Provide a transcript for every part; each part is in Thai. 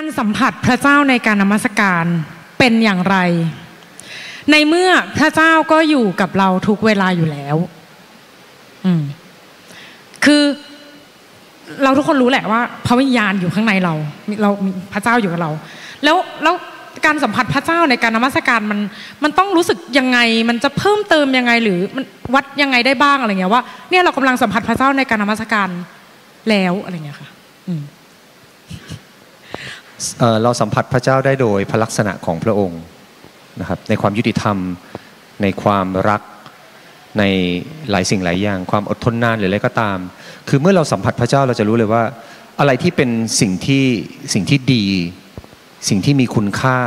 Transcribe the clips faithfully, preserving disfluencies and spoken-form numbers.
สัมผัสพระเจ้าในการนมัสการเป็นอย่างไรในเมื่อพระเจ้าก็อยู่กับเราทุกเวลาอยู่แล้วอืมคือเราทุกคนรู้แหละว่าพระวิญญาณอยู่ข้างในเราเรามีพระเจ้าอยู่กับเราแล้วแล้วการสัมผัสพระเจ้าในการนมัสการมันมันต้องรู้สึกยังไงมันจะเพิ่มเติมยังไงหรือมันวัดยังไงได้บ้างอะไรเงี้ยว่าเนี่ยเรากำลังสัมผัสพระเจ้าในการนมัสการแล้วอะไรเงี้ยค่ะอืมเอ่อเราสัมผัสพระเจ้าได้โดยพระลักษณะของพระองค์นะครับในความยุติธรรมในความรักในหลายสิ่งหลายอย่างความอดทนนานหรืออะไรก็ตามคือเมื่อเราสัมผัสพระเจ้าเราจะรู้เลยว่าอะไรที่เป็นสิ่งที่สิ่งที่ดีสิ่งที่มีคุณค่า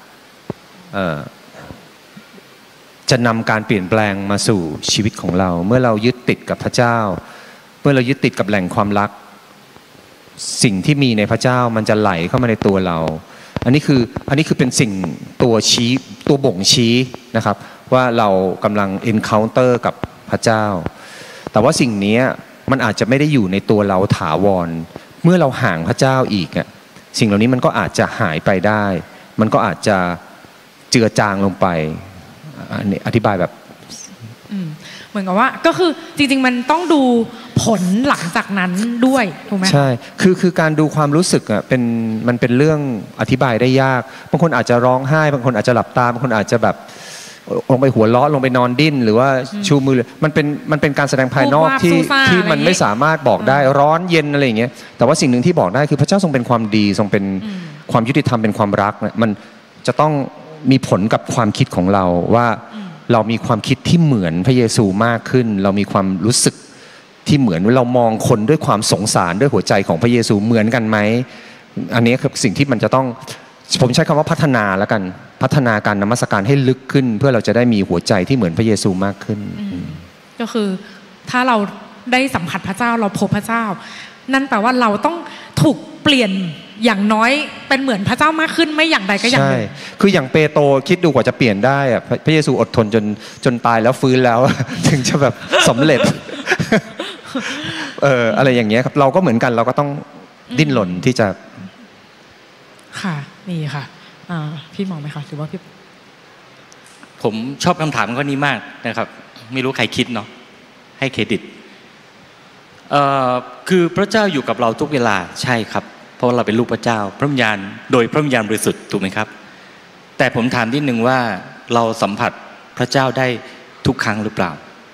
จะนำการเปลี่ยนแปลงมาสู่ชีวิตของเราเมื่อเรายึดติดกับพระเจ้าเมื่อเรายึดติดกับแหล่งความรักสิ่งที่มีในพระเจ้ามันจะไหลเข้ามาในตัวเราอันนี้คืออันนี้คือเป็นสิ่งตัวชี้ตัวบ่งชี้นะครับว่าเรากำลัง encounter กับพระเจ้าแต่ว่าสิ่งนี้มันอาจจะไม่ได้อยู่ในตัวเราถาวรเมื่อเราห่างพระเจ้าอีกอ่ะสิ่งเหล่านี้มันก็อาจจะหายไปได้มันก็อาจจะเจือจางลงไปอันนี้อธิบายแบบเหมือนกับว่าก็คือจริงๆมันต้องดูผลหลังจากนั้นด้วยถูกไหมใช่คือคือการดูความรู้สึกอ่ะเป็นมันเป็นเรื่องอธิบายได้ยากบางคนอาจจะร้องไห้บางคนอาจจะหลับตาบางคนอาจจะแบบลงไปหัวเราะลงไปนอนดิ้นหรือว่าชูมือมันเป็นมันเป็นการแสดงภายนอกที่ที่มันไม่สามารถบอกได้ร้อนเย็นอะไรอย่างเงี้ยแต่ว่าสิ่งหนึ่งที่บอกได้คือพระเจ้าทรงเป็นความดีทรงเป็นความยุติธรรมเป็นความรักมันจะต้องมีผลกับความคิดของเราว่าเรามีความคิดที่เหมือนพระเยซูมากขึ้นเรามีความรู้สึกที่เหมือนเรามองคนด้วยความสงสารด้วยหัวใจของพระเยซูเหมือนกันไหมอันนี้คือสิ่งที่มันจะต้องผมใช้คำว่าพัฒนาแล้วกันพัฒนาการนมัสการให้ลึกขึ้นเพื่อเราจะได้มีหัวใจที่เหมือนพระเยซูมากขึ้นก็คือถ้าเราได้สัมผัสพระเจ้าเราพบพระเจ้านั่นแปลว่าเราต้องถูกเปลี่ยนอย่างน้อยเป็นเหมือนพระเจ้ามากขึ้นไม่อย่างใดก็อย่างหนึ่งใช่คืออย่างเปโตรคิดดูกว่าจะเปลี่ยนได้อะพระเยซูอดทนจนจนตายแล้วฟื้นแล้วถึงจะแบบสำเร็จเอออะไรอย่างเงี้ยครับเราก็เหมือนกันเราก็ต้องดิ้นรนที่จะค่ะนี่ค่ะพี่มองไหมคะหรือว่าพี่ผมชอบคำถามข้อนี้มากนะครับไม่รู้ใครคิดเนาะให้เครดิตเอ่อคือพระเจ้าอยู่กับเราทุกเวลาใช่ครับเพราะเราเป็นลูกพระเจ้าพระวิญญาณโดยพระวิญญาณบริสุทธิ์ถูกไหมครับแต่ผมถามนิดนึงว่าเราสัมผัสพระเจ้าได้ทุกครั้งหรือเปล่า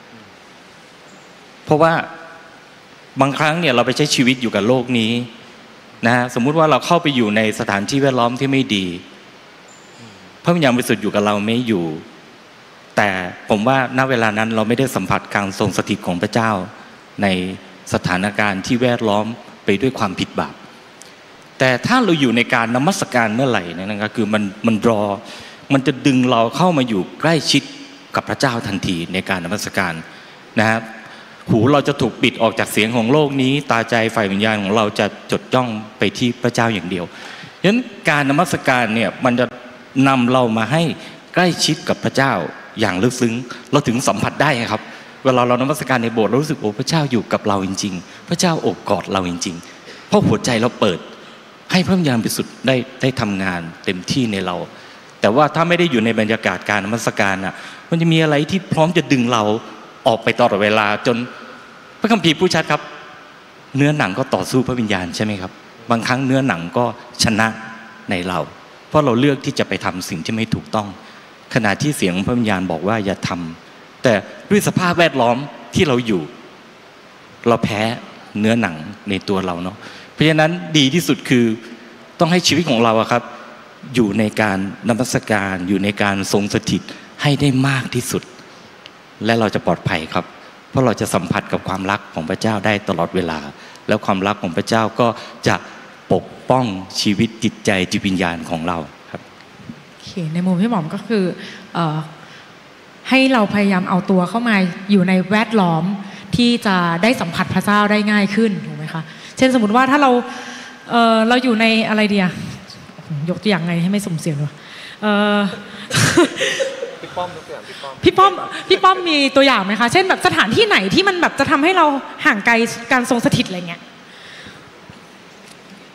เพราะว่าบางครั้งเนี่ยเราไปใช้ชีวิตอยู่กับโลกนี้นะสมมุติว่าเราเข้าไปอยู่ในสถานที่แวดล้อมที่ไม่ดีพระวิญญาณบริสุทธิ์อยู่กับเราไม่อยู่แต่ผมว่าณเวลานั้นเราไม่ได้สัมผัสการทรงสถิตของพระเจ้าในสถานการณ์ที่แวดล้อมไปด้วยความผิดบาปแต่ถ้าเราอยู่ในการนมัสการเมื่อไหร่นะครับคือมันมันรอมันจะดึงเราเข้ามาอยู่ใกล้ชิดกับพระเจ้าทันทีในการนมัสการนะครับหูเราจะถูกปิดออกจากเสียงของโลกนี้ตาใจฝ่ายวิญญาณของเราจะจดจ้องไปที่พระเจ้าอย่างเดียวฉะนั้นการนมัสการเนี่ยมันจะนำเรามาให้ใกล้ชิดกับพระเจ้าอย่างลึกซึ้งเราถึงสัมผัสได้ครับเวลาเรานมัสการในโบสถ์เรารู้สึกโอ้พระเจ้าอยู่กับเราจริงๆพระเจ้าโอบกอดเราจริงๆเพราะหัวใจเราเปิดให้พระวิญญาณบริสุทธิ์ได้ได้ทำงานเต็มที่ในเราแต่ว่าถ้าไม่ได้อยู่ในบรรยากาศการนมัสการน่ะมันจะมีอะไรที่พร้อมจะดึงเราออกไปตลอดเวลาจนพระคัมภีร์พูดชัดครับเนื้อหนังก็ต่อสู้พระวิญญาณใช่ไหมครับบางครั้งเนื้อหนังก็ชนะในเราเพราะเราเลือกที่จะไปทำสิ่งที่ไม่ถูกต้องขณะที่เสียงพระวิญญาณบอกว่าอย่าทำแต่ด้วยสภาพแวดล้อมที่เราอยู่เราแพ้เนื้อหนังในตัวเราเนาะเพราะฉะนั้นดีที่สุดคือต้องให้ชีวิตของเราครับอยู่ในการนมัสการอยู่ในการทรงสถิตให้ได้มากที่สุดและเราจะปลอดภัยครับเพราะเราจะสัมผัสกับความรักของพระเจ้าได้ตลอดเวลาแล้วความรักของพระเจ้าก็จะปกป้องชีวิตจิตใจจิตวิญญาณของเราครับโอเคในมุมพี่หม่อมก็คือเอ่อให้เราพยายามเอาตัวเข้ามาอยู่ในแวดล้อมที่จะได้สัมผัสพระเจ้าได้ง่ายขึ้นถูกไหมคะเช่นสมมติว่าถ้าเราเอ่อเราอยู่ในอะไรเดียยกตัวอย่างไงให้ไม่สุ่มเสี่ยงด้วยเอ่อพี่ป้อมยกตัวอย่างพี่ป้อมพี่ป้อมพี่ป้อมมีตัวอย่างไหมคะเช่นแบบสถานที่ไหนที่มันแบบจะทำให้เราห่างไกลการทรงสถิตอะไรเงี้ย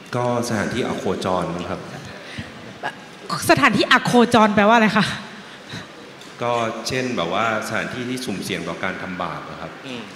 ก็สถานที่อโคจรครับสถานที่อโคจรแปลว่าอะไรคะก็เช่นแบบว่าสถานที่ที่สุ่มเสี่ยงต่อการทำบาปนะครับ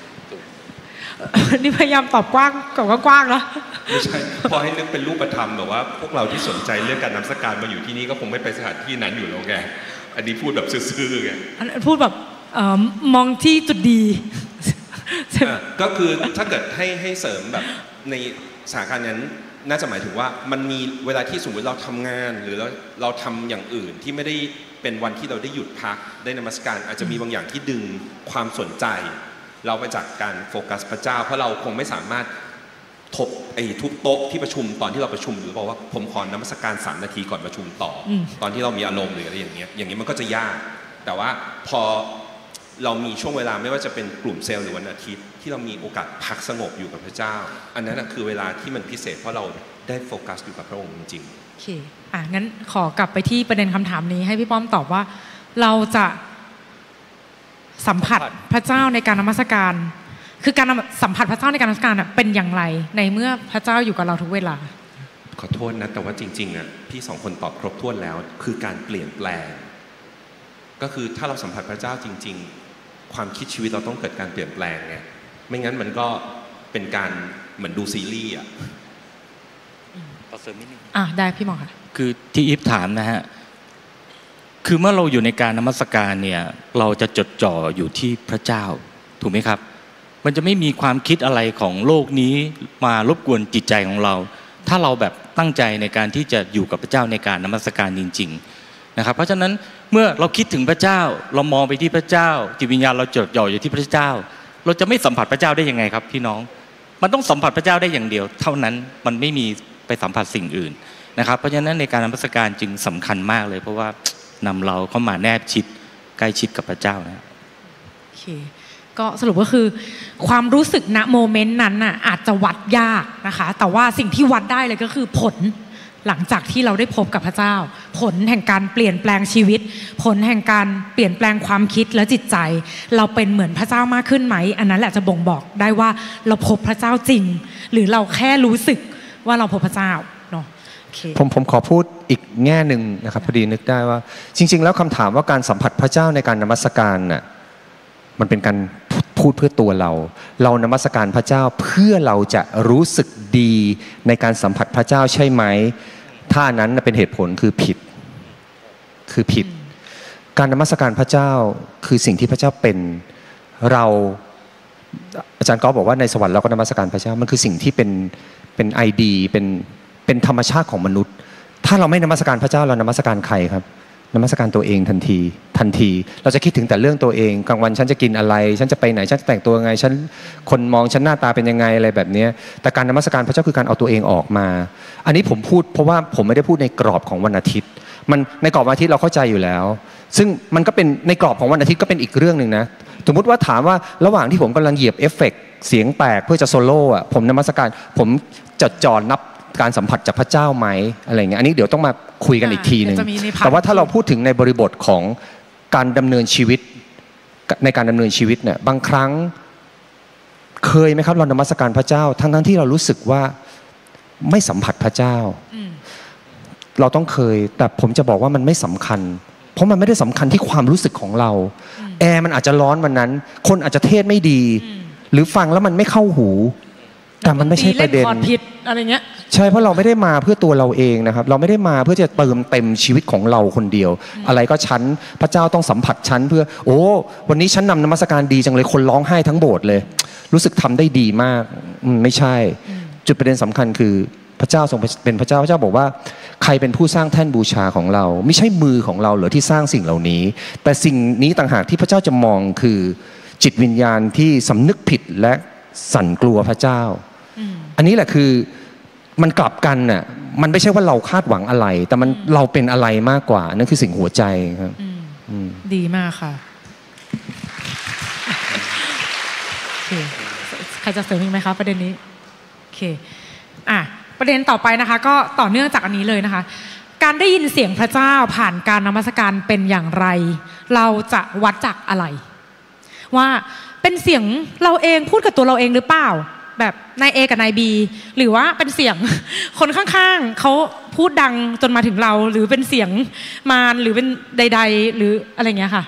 นี่พยายามตอบกว้างกับกว้างแล้วไม่ใช่พอให้นึกเป็นรูปธรรมแบบว่าพวกเราที่สนใจเรื่องการนมัสการมาอยู่ที่นี่ก็คงไม่ไปสถานที่นั้นอยู่แล้วแกอันนี้พูดแบบซื่อๆไงพูดแบบมองที่จุดดีก็คือถ้าเกิดให้ให้เสริมแบบในสถานการณ์นั้นน่าจะหมายถึงว่ามันมีเวลาที่สมมติเราทำงานหรือเราเราทำอย่างอื่นที่ไม่ได้เป็นวันที่เราได้หยุดพักได้นมัสการอาจจะมีบางอย่างที่ดึงความสนใจเราไปจากการโฟกัสพระเจ้าเพราะเราคงไม่สามารถทบไอ้ทุบโต๊ะที่ประชุมตอนที่เราประชุมหรือบอกว่าผมขอนมัสการสามนาทีก่อนประชุมต่อตอนที่เรามีอารมณ์หรืออะไรอย่างเงี้ยอย่างนี้มันก็จะยากแต่ว่าพอเรามีช่วงเวลาไม่ว่าจะเป็นกลุ่มเซลล์หรือวันอาทิตย์ที่เรามีโอกาสพักสงบอยู่กับพระเจ้าอันนั้นคือเวลาที่มันพิเศษเพราะเราได้โฟกัสอยู่กับพระองค์จริงๆโอเคอ่ะงั้นขอกลับไปที่ประเด็นคำถามนี้ให้พี่ป้อมตอบว่าเราจะสัมผัสพระเจ้าในการนมัสการคือการสัมผัสพระเจ้าในการนมัสการเป็นอย่างไรในเมื่อพระเจ้าอยู่กับเราทุกเวลาขอโทษนะแต่ว่าจริงๆอ่ะพี่สองคนตอบครบถ้วนแล้วคือการเปลี่ยนแปลงก็คือถ้าเราสัมผัสพระเจ้าจริงๆความคิดชีวิตเราต้องเกิดการเปลี่ยนแปลงไงไม่งั้นมันก็เป็นการเหมือนดูซีรีส์อ่ะต่อเสริมนิดนึงอ่ะได้พี่หมอค่ะคือที่อีฟถามนะฮะคือเมื่อเราอยู่ในการนมัสการเนี่ยเราจะจดจ่ออยู่ที่พระเจ้าถูกไหมครับมันจะไม่มีความคิดอะไรของโลกนี้มารบกวนจิตใจของเราถ้าเราแบบตั้งใจในการที่จะอยู่กับพระเจ้าในการนมัสการจริงๆนะครับเพราะฉะนั้นเมื่อเราคิดถึงพระเจ้าเรามองไปที่พระเจ้าจิตวิญญาณเราจดจ่ออยู่ที่พระเจ้าเราจะไม่สัมผัสพระเจ้าได้ยังไงครับพี่น้องมันต้องสัมผัสพระเจ้าได้อย่างเดียวเท่านั้นมันไม่มีไปสัมผัสสิ่งอื่นนะครับเพราะฉะนั้นในการนมัสการจึงสำคัญมากเลยเพราะว่านำเราเข้ามาแนบชิดใกล้ชิดกับพระเจ้านะโอเคก็สรุปก็คือความรู้สึกณโมเมนต์นั้นน่ะอาจจะวัดยากนะคะแต่ว่าสิ่งที่วัดได้เลยก็คือผลหลังจากที่เราได้พบกับพระเจ้าผลแห่งการเปลี่ยนแปลงชีวิตผลแห่งการเปลี่ยนแปลงความคิดและจิตใจเราเป็นเหมือนพระเจ้ามากขึ้นไหมอันนั้นแหละจะบ่งบอกได้ว่าเราพบพระเจ้าจริงหรือเราแค่รู้สึกว่าเราพบพระเจ้าเนาะผมผมขอพูดอีกแง่หนึ่งนะครับพอดีนึกได้ว่าจริงๆแล้วคำถามว่าการสัมผัสพระเจ้าในการนมัสการน่ะมันเป็นการพูดเพื่อตัวเราเรานมัสการพระเจ้าเพื่อเราจะรู้สึกดีในการสัมผัสพระเจ้าใช่ไหมถ้านั้นเป็นเหตุผลคือผิดคือผิดการนมัสการพระเจ้าคือสิ่งที่พระเจ้าเป็นเราอาจารย์ก๊อฟบอกว่าในสวรรค์เราก็นมัสการพระเจ้ามันคือสิ่งที่เป็นเป็นไอดีเป็นเป็นธรรมชาติของมนุษย์ถ้าเราไม่นมัสการพระเจ้าเรานมัสการใครครับนมัสการตัวเองทันทีทันทีเราจะคิดถึงแต่เรื่องตัวเองกลางวันฉันจะกินอะไรฉันจะไปไหนฉันจะแต่งตัวยังไงฉันคนมองฉันหน้าตาเป็นยังไงอะไรแบบนี้แต่การนมัสการพระเจ้าคือการเอาตัวเองออกมาอันนี้ผมพูดเพราะว่าผมไม่ได้พูดในกรอบของวันอาทิตย์มันในกรอบวันอาทิตย์เราเข้าใจอยู่แล้วซึ่งมันก็เป็นในกรอบของวันอาทิตย์ก็เป็นอีกเรื่องนึงนะสมมติว่าถามว่าระหว่างที่ผมกำลังเหยียบเอฟเฟกต์เสียงแตกเพื่อจะโซโล่อะผมนมัสการผมจดจ่อนับการสัมผัสจากพระเจ้าไหมอะไรเงี้ยอันนี้เดี๋ยวต้องมาคุยกันอีกทีนึงแต่ว่าถ้าเราพูดถึงในบริบทของการดำเนินชีวิตในการดำเนินชีวิตเนี่ยบางครั้งเคยไหมครับเรานมัสการพระเจ้าทั้งทั้งที่เรารู้สึกว่าไม่สัมผัสพระเจ้าเราต้องเคยแต่ผมจะบอกว่ามันไม่สำคัญเพราะมันไม่ได้สำคัญที่ความรู้สึกของเราแอร์มันอาจจะร้อนวันนั้นคนอาจจะเทศไม่ดีหรือฟังแล้วมันไม่เข้าหูแต่มันไม่ใช่ประเด็นผิดอะไรเงี้ยใช่เพราะเราไม่ได้มาเพื่อตัวเราเองนะครับเราไม่ได้มาเพื่อจะเติมเต็มชีวิตของเราคนเดียวอะไรก็ฉันพระเจ้าต้องสัมผัสฉันเพื่อโอ้วันนี้ฉันนำนมัสการดีจังเลยคนร้องไห้ทั้งโบสถ์เลยรู้สึกทำได้ดีมากไม่ใช่จุดประเด็นสำคัญคือพระเจ้าทรงเป็นพระเจ้าพระเจ้าบอกว่าใครเป็นผู้สร้างแท่นบูชาของเราไม่ใช่มือของเราเหรอที่สร้างสิ่งเหล่านี้แต่สิ่งนี้ต่างหากที่พระเจ้าจะมองคือจิตวิญญาณที่สำนึกผิดและสั่นกลัวพระเจ้าอันนี้แหละคือมันกลับกันน่ะมันไม่ใช่ว่าเราคาดหวังอะไรแต่มันเราเป็นอะไรมากกว่านั่นคือสิ่งหัวใจครับดีมากค่ะโอเคใครจะเสริมอีกไหมคะประเด็นนี้โอเคอ่ะประเด็นต่อไปนะคะก็ต่อเนื่องจากอันนี้เลยนะคะการได้ยินเสียงพระเจ้าผ่านการนมัสการเป็นอย่างไรเราจะวัดจากอะไรว่าเป็นเสียงเราเองพูดกับตัวเราเองหรือเปล่าแบบนายเอกับนายบีหรือว่าเป็นเสียงคนข้างๆเขาพูดดังจนมาถึงเราหรือเป็นเสียงมารหรือเป็นใดๆหรืออะไรเงี้ยค่ะ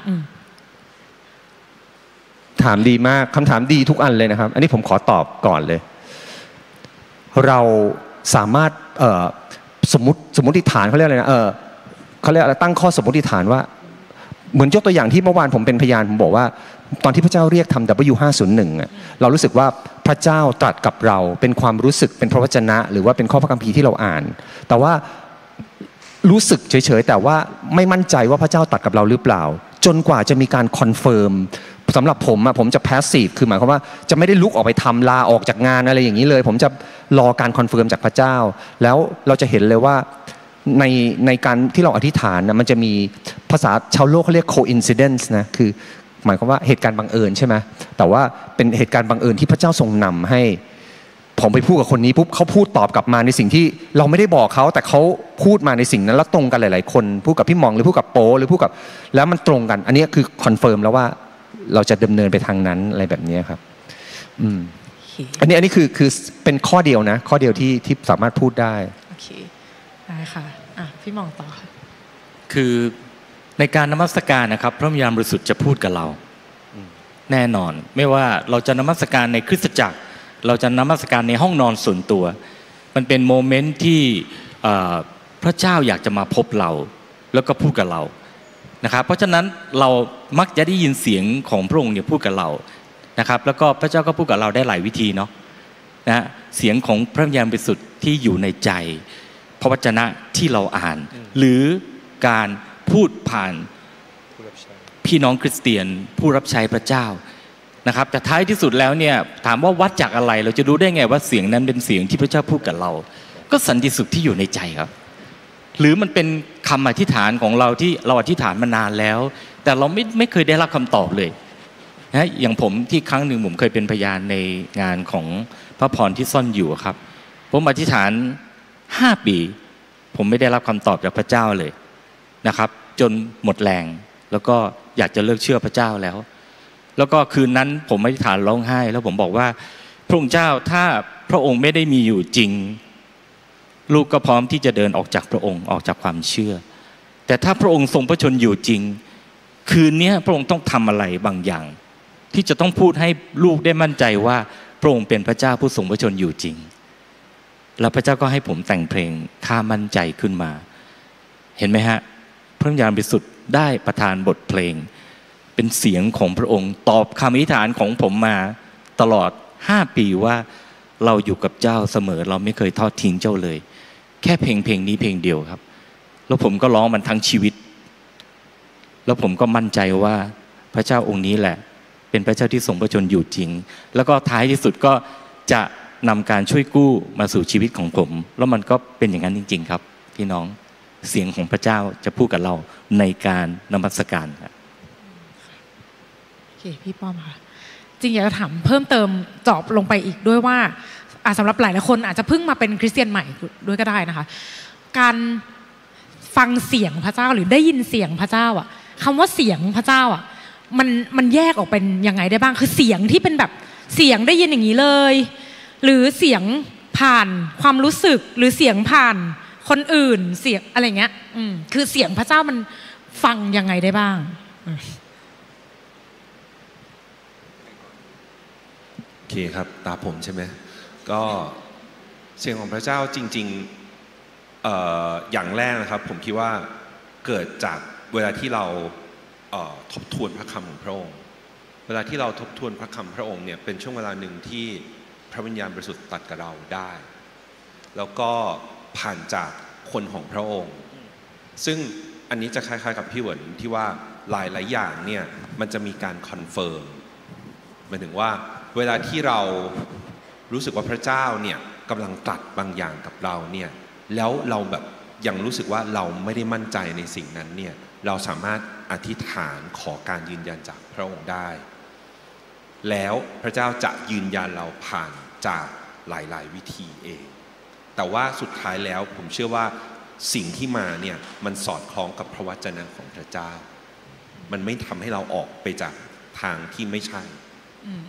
ถามดีมากคำถามดีทุกอันเลยนะครับอันนี้ผมขอตอบก่อนเลยเราสามารถสมมติสมมติฐานเขาเรียกอะไรนะเออเขาเรียกอะไรตั้งข้อสมมติฐานว่าเหมือนยกตัวอย่างที่เมื่อวานผมเป็นพยานผมบอกว่าตอนที่พระเจ้าเรียกทำ ดับเบิลยู ห้าศูนย์หนึ่ง อ่ะเรารู้สึกว่าพระเจ้าตรัสกับเราเป็นความรู้สึกเป็นพระวจนะหรือว่าเป็นข้อพระคัมภีร์ที่เราอ่านแต่ว่ารู้สึกเฉยๆแต่ว่าไม่มั่นใจว่าพระเจ้าตรัสกับเราหรือเปล่าจนกว่าจะมีการคอนเฟิร์มสำหรับผมอะผมจะแพสซีฟคือหมายความว่าจะไม่ได้ลุกออกไปทำลาออกจากงานอะไรอย่างนี้เลยผมจะรอการคอนเฟิร์มจากพระเจ้าแล้วเราจะเห็นเลยว่าในในการที่เราอธิษฐานนะมันจะมีภาษาชาวโลกเขาเรียก coincidence นะคือหมายความว่าเหตุการณ์บังเอิญใช่ไหมแต่ว่าเป็นเหตุการณ์บังเอิญที่พระเจ้าทรงนำให้ผมไปพูดกับคนนี้ปุ๊บเขาพูดตอบกลับมาในสิ่งที่เราไม่ได้บอกเขาแต่เขาพูดมาในสิ่งนั้นแล้วตรงกันหลายๆคนพูดกับพี่มองหรือพูดกับโปหรือพูดกับแล้วมันตรงกันอันนี้คือคอนเฟิร์มแล้วว่าเราจะดำเนินไปทางนั้นอะไรแบบนี้ครับอืม okay. อันนี้อันนี้คือคือเป็นข้อเดียวนะข้อเดียวที่ที่สามารถพูดได้โอเคได้ค่ะอ่ะพี่มองต่อค่ะคือในการนมัสการนะครับพระวิญญาณบริสุทธิ์จะพูดกับเราแน่นอนไม่ว่าเราจะนมัสการในคริสตจักรเราจะนมัสการในห้องนอนส่วนตัวมันเป็นโมเมนต์ที่พระเจ้าอยากจะมาพบเราแล้วก็พูดกับเรานะครับเพราะฉะนั้นเรามักจะได้ยินเสียงของพระองค์เนี่ยพูดกับเรานะครับแล้วก็พระเจ้าก็พูดกับเราได้หลายวิธีเนาะนะเสียงของพระวิญญาณบริสุทธิ์ที่อยู่ในใจพระวจนะที่เราอ่านหรือการพูดผ่านพี่น้องคริสเตียนผู้รับใช้พระเจ้านะครับแต่ท้ายที่สุดแล้วเนี่ยถามว่าวัดจากอะไรเราจะรู้ได้ไงว่าเสียงนั้นเป็นเสียงที่พระเจ้าพูดกับเราก็สันติสุขที่อยู่ในใจครับหรือมันเป็นคำอธิษฐานของเราที่เราอธิษฐานมานานแล้วแต่เราไม่ไม่เคยได้รับคำตอบเลยนะอย่างผมที่ครั้งหนึ่งผมเคยเป็นพยานในงานของพระพรที่ซ่อนอยู่ครับผมอธิษฐานห้าปีผมไม่ได้รับคำตอบจากพระเจ้าเลยนะครับจนหมดแรงแล้วก็อยากจะเลิกเชื่อพระเจ้าแล้วแล้วก็คืนนั้นผมอธิษฐานร้องไห้แล้วผมบอกว่าพระองค์เจ้าถ้าพระองค์ไม่ได้มีอยู่จริงลูกก็พร้อมที่จะเดินออกจากพระองค์ออกจากความเชื่อแต่ถ้าพระองค์ทรงพระชนอยู่จริงคืนนี้พระองค์ต้องทำอะไรบางอย่างที่จะต้องพูดให้ลูกได้มั่นใจว่าพระองค์เป็นพระเจ้าผู้ทรงพระชนอยู่จริงแล้วพระเจ้าก็ให้ผมแต่งเพลงข้ามั่นใจขึ้นมาเห็นไหมฮะพระวิญญาณบริสุทธิ์ได้ประทานบทเพลงเป็นเสียงของพระองค์ตอบคำอธิษฐานของผมมาตลอดห้าปีว่าเราอยู่กับเจ้าเสมอเราไม่เคยทอดทิ้งเจ้าเลยแค่เพลงเพลงนี้เพลงเดียวครับแล้วผมก็ร้องมันทั้งชีวิตแล้วผมก็มั่นใจว่าพระเจ้าองค์นี้แหละเป็นพระเจ้าที่ทรงพระชนอยู่จริงแล้วก็ท้ายที่สุดก็จะนำการช่วยกู้มาสู่ชีวิตของผมแล้วมันก็เป็นอย่างนั้นจริงๆครับพี่น้องเสียงของพระเจ้าจะพูดกับเราในการนมัสการครับโอเคพี่ป้อมค่ะจริงอยากจะถามเพิ่มเติมเจาะลงไปอีกด้วยว่าสำหรับหลายหลายคนอาจจะเพิ่งมาเป็นคริสเตียนใหม่ด้วยก็ได้นะคะการฟังเสียงพระเจ้าหรือได้ยินเสียงพระเจ้าอ่ะคำว่าเสียงพระเจ้าอ่ะมันมันแยกออกเป็นยังไงได้บ้างคือเสียงที่เป็นแบบเสียงได้ยินอย่างนี้เลยหรือเสียงผ่านความรู้สึกหรือเสียงผ่านคนอื่นเสียงอะไรเงี้ยอืมคือเสียงพระเจ้ามันฟังยังไงได้บ้างโอเคครับตาผมใช่ไหมก็เสียงของพระเจ้าจริงๆ อ, อย่างแรกนะครับผมคิดว่าเกิดจากเวลาที่เราทบทวนพระคำของพระองค์เวลาที่เราทบทวนพระคำพระองค์เนี่ยเป็นช่วงเวลาหนึ่งที่พระวิญญาณบริสุทธิ์ตัดกับเราได้แล้วก็ผ่านจากคนของพระองค์ซึ่งอันนี้จะคล้ายๆกับพี่เหวินที่ว่าหลายๆอย่างเนี่ยมันจะมีการคอนเฟิร์มหมายถึงว่าเวลาที่เรารู้สึกว่าพระเจ้าเนี่ยกำลังตรัสบางอย่างกับเราเนี่ยแล้วเราแบบยังรู้สึกว่าเราไม่ได้มั่นใจในสิ่งนั้นเนี่ยเราสามารถอธิษฐานขอการยืนยันจากพระองค์ได้แล้วพระเจ้าจะยืนยันเราผ่านจากหลายๆวิธีเองแต่ว่าสุดท้ายแล้วผมเชื่อว่าสิ่งที่มาเนี่ยมันสอดคล้องกับพระวจนะของพระเจ้ามันไม่ทำให้เราออกไปจากทางที่ไม่ใช่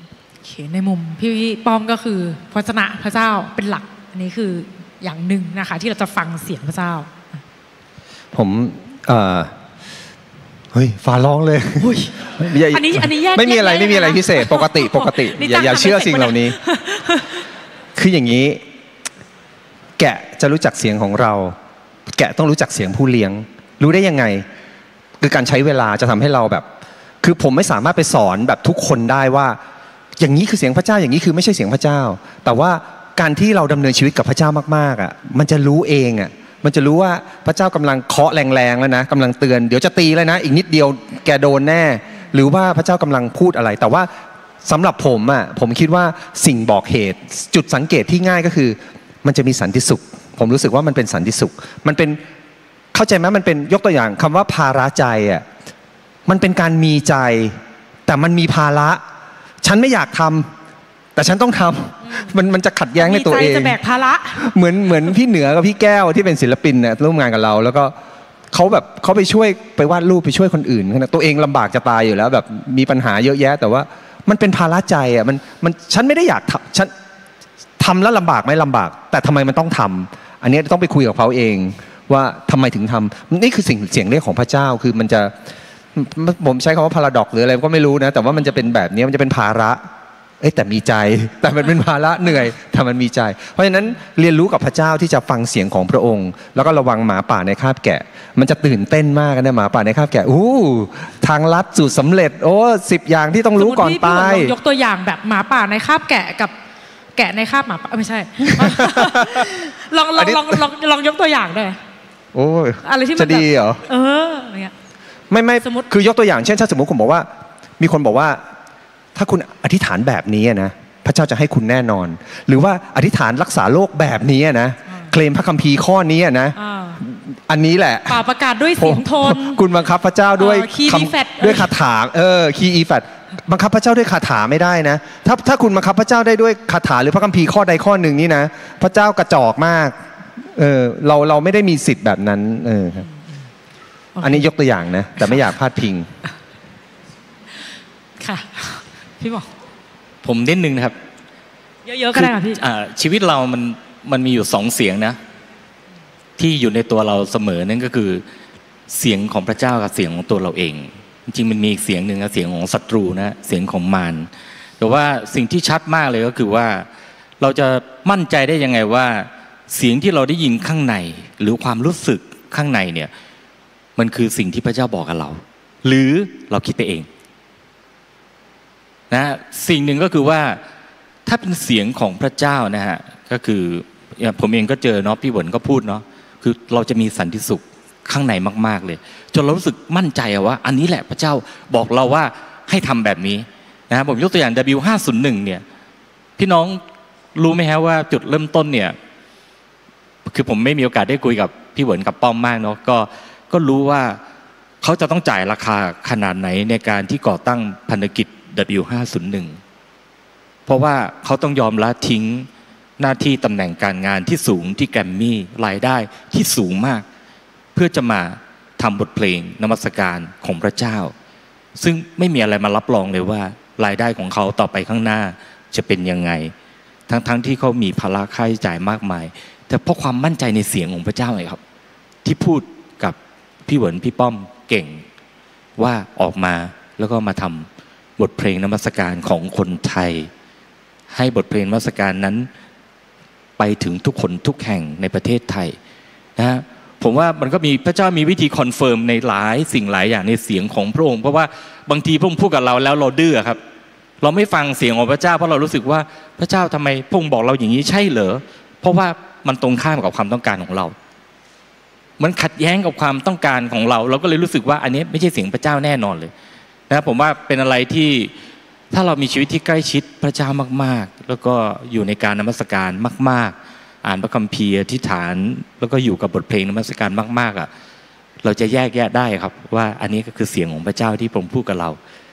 โอเคในมุมพี่ป้อมก็คือพระวจนะพระเจ้าเป็นหลักอันนี้คืออย่างหนึ่งนะคะที่เราจะฟังเสียงพระเจ้าผมเอ่อเฮ้ยฟ้าร้องเลยอันนี้อันนี้แยกไม่มีอะไรไม่มีอะไรพิเศษปกติปกติอย่าอย่าเชื่อสิ่งเหล่านี้คืออย่างนี้แกะจะรู้จักเสียงของเราแกะต้องรู้จักเสียงผู้เลี้ยงรู้ได้ยังไงคือการใช้เวลาจะทำให้เราแบบคือผมไม่สามารถไปสอนแบบทุกคนได้ว่าอย่างนี้คือเสียงพระเจ้าอย่างนี้คือไม่ใช่เสียงพระเจ้าแต่ว่าการที่เราดำเนินชีวิตกับพระเจ้ามากๆอ่ะมันจะรู้เองอ่ะมันจะรู้ว่าพระเจ้ากำลังเคาะแรงๆแล้วนะกำลังเตือนเดี๋ยวจะตีแล้วนะอีกนิดเดียวแกโดนแน่หรือว่าพระเจ้ากำลังพูดอะไรแต่ว่าสำหรับผมอ่ะผมคิดว่าสิ่งบอกเหตุจุดสังเกตที่ง่ายก็คือมันจะมีสันติสุขผมรู้สึกว่ามันเป็นสันติสุขมันเป็นเข้าใจไหมมันเป็นยกตัวอย่างคำว่าภาระใจอ่ะมันเป็นการมีใจแต่มันมีภาระฉันไม่อยากทำแต่ฉันต้องทำมันมันจะขัดแย้งในตัวเองจะแบกภาระเหมือนเหมือนพี่เหนือกับพี่แก้วที่เป็นศิลปินเนี่ยร่วมงานกับเราแล้วก็เขาแบบเขาไปช่วยไปวาดรูปไปช่วยคนอื่นตัวเองลำบากจะตายอยู่แล้วแบบมีปัญหาเยอะแยะแต่ว่ามันเป็นภาระใจอ่ะมันมันฉันไม่ได้อยากทำฉันทำแล้วลำบากไม่ลำบากแต่ทำไมมันต้องทำอันนี้ต้องไปคุยกับเขาเองว่าทำไมถึงทำนี่คือสิ่งเสียงเรียกของพระเจ้าคือมันจะผมใช้คำว่าพาราดอกหรืออะไรก็ไม่รู้นะแต่ว่ามันจะเป็นแบบนี้มันจะเป็นภาระเอ้แต่มีใจแต่มันเป็นภาระเหนื่อยแต่มันมีใจเพราะฉะนั้นเรียนรู้กับพระเจ้าที่จะฟังเสียงของพระองค์แล้วก็ระวังหมาป่าในคาบแกะมันจะตื่นเต้นมากนะหมาป่าในคาบแกะอู้ทางลัดสูตรสำเร็จโอ้สิบอย่างที่ต้องรู้ก่อนตายยกตัวอย่างแบบหมาป่าในคาบแกะกับแกะในคาบหมาป่าไม่ใช่ลองลองลองลองลองยกตัวอย่างด้วยโอ้ยอะไรที่มันจะดีเหรอเอออะไรเงี้ยไม่ไม่คือยกตัวอย่างเช่นถ้าสมมติผมบอกว่ามีคนบอกว่าถ้าคุณอธิษฐานแบบนี้นะพระเจ้าจะให้คุณแน่นอนหรือว่าอธิษฐานรักษาโรคแบบนี้นะเคลมพระคัมภีร์ข้อนี้นะอันนี้แหละป่าประกาศด้วยเสียงโทนคุณบังคับพระเจ้าด้วยคำด้วยคาถาเออคีย์อีแฟตบังคับพระเจ้าด้วยคาถาไม่ได้นะถ้าถ้าคุณบังคับพระเจ้าได้ด้วยคาถาหรือพระคัมภีร์ข้อใดข้อหนึ่งนี่นะพระเจ้ากระจอกมากเออเราเราไม่ได้มีสิทธิ์แบบนั้นเออครับอันนี้ยกตัวอย่างนะแต่ไม่อยากพลาดพิงค่ะพี่บอกผมนิดนึงนะครับเยอะๆก็ได้ค่ะพี่ชีวิตเรามันมันมีอยู่สองเสียงนะที่อยู่ในตัวเราเสมอนั่นก็คือเสียงของพระเจ้ากับเสียงของตัวเราเองจริงๆมันมีอีกเสียงหนึ่งนะเสียงของศัตรูนะเสียงของมารแต่ว่าสิ่งที่ชัดมากเลยก็คือว่าเราจะมั่นใจได้ยังไงว่าเสียงที่เราได้ยินข้างในหรือความรู้สึกข้างในเนี่ยมันคือสิ่งที่พระเจ้าบอกกับเราหรือเราคิดไปเองนะสิ่งหนึ่งก็คือว่าถ้าเป็นเสียงของพระเจ้านะฮะก็คือผมเองก็เจอเนาะพี่เหวินก็พูดเนาะคือเราจะมีสันติสุขข้างในมากๆเลยจนเรารู้สึกมั่นใจว่าอันนี้แหละพระเจ้าบอกเราว่าให้ทำแบบนี้นะผมยกตัวอย่าง ดับเบิลยู ห้าศูนย์หนึ่ง เนี่ยพี่น้องรู้ไหมฮะว่าจุดเริ่มต้นเนี่ยคือผมไม่มีโอกาสได้คุยกับพี่เหวินกับป้อมมากเนาะก็ก็รู้ว่าเขาจะต้องจ่ายราคาขนาดไหนในการที่ก่อตั้งพันธกิจ ดับเบิลยู ห้าศูนย์หนึ่ง เพราะว่าเขาต้องยอมละทิ้งหน้าที่ตำแหน่งการงานที่สูงที่แกรมมี่รายได้ที่สูงมากเพื่อจะมาทำบทเพลงนมัสการของพระเจ้าซึ่งไม่มีอะไรมารับรองเลยว่ารายได้ของเขาต่อไปข้างหน้าจะเป็นยังไงทั้งๆ ท, ที่เขามีภาระค่าใช้จ่ายมากมายแต่เพราะความมั่นใจในเสียงของพระเจ้าไงครับที่พูดกับพี่เหวินพี่ป้อมเก่งว่าออกมาแล้วก็มาทำบทเพลงนมัสการของคนไทยให้บทเพลงนมัสการนั้นไปถึงทุกคนทุกแห่งในประเทศไทยนะผมว่ามันก็มีพระเจ้ามีวิธีคอนเฟิร์มในหลายสิ่งหลายอย่างในเสียงของพระองค์เพราะว่าบางทีพระองค์พูดกับเราแล้วเราดื้อครับเราไม่ฟังเสียงของพระเจ้าเพราะเรารู้สึกว่าพระเจ้าทำไมพระองค์บอกเราอย่างนี้ใช่เหรอเพราะว่ามันตรงข้ามกับความต้องการของเรามันขัดแย้งกับความต้องการของเราเราก็เลยรู้สึกว่าอันนี้ไม่ใช่เสียงพระเจ้าแน่นอนเลยนะผมว่าเป็นอะไรที่ถ้าเรามีชีวิตที่ใกล้ชิดพระเจ้ามากๆแล้วก็อยู่ในการนมัสการมากๆอ่านพระคัมภีร์อธิษฐานแล้วก็อยู่กับบทเพลงนมัสการมากๆอ่ะเราจะแยกแยะได้ครับว่าอันนี้ก็คือเสียงของพระเจ้าที่พระองค์พูดกับเรา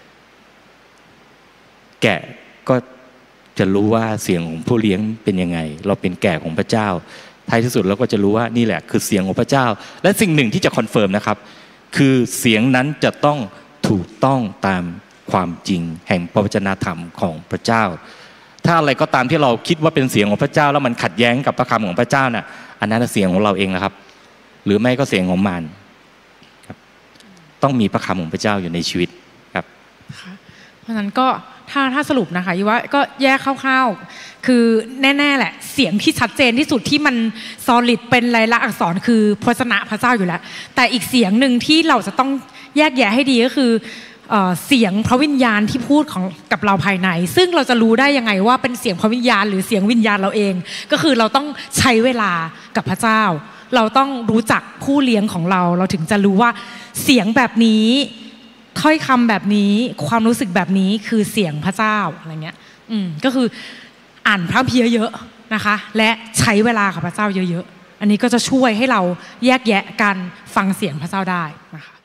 แกะก็จะรู้ว่าเสียงของผู้เลี้ยงเป็นยังไงเราเป็นแกะของพระเจ้าท้ายที่สุดเราก็จะรู้ว่านี่แหละคือเสียงของพระเจ้าและสิ่งหนึ่งที่จะคอนเฟิร์มนะครับคือเสียงนั้นจะต้องถูกต้องตามความจริงแห่งพระวจนะธรรมของพระเจ้าถ้าอะไรก็ตามที่เราคิดว่าเป็นเสียงของพระเจ้าแล้วมันขัดแย้งกับพระคำของพระเจ้าน่ะอันนั้นเสียงของเราเองนะครับหรือไม่ก็เสียงของมารครับต้องมีพระคำของพระเจ้าอยู่ในชีวิตครับเพราะฉะนั้นก็ถ้าถ้าสรุปนะคะว่าก็แยกคร่าวๆคือแน่ๆแหละเสียงที่ชัดเจนที่สุดที่มัน solid เป็นลายลักษณ์อักษรคือพระวจนะพระเจ้าอยู่แล้วแต่อีกเสียงหนึ่งที่เราจะต้องแยกแยะให้ดีก็คือเสียงพระวิญญาณที่พูดของกับเราภายในซึ่งเราจะรู้ได้ยังไงว่าเป็นเสียงพระวิญญาณหรือเสียงวิญญาณเราเองก็คือเราต้องใช้เวลากับพระเจ้าเราต้องรู้จักผู้เลี้ยงของเราเราถึงจะรู้ว่าเสียงแบบนี้ถ้อยคำแบบนี้ความรู้สึกแบบนี้คือเสียงพระเจ้าอะไรเงี้ยอืมก็คืออ่านพระคัมภีร์เยอะๆนะคะและใช้เวลากับพระเจ้าเยอะๆอันนี้ก็จะช่วยให้เราแยกแยะการฟังเสียงพระเจ้าได้นะคะ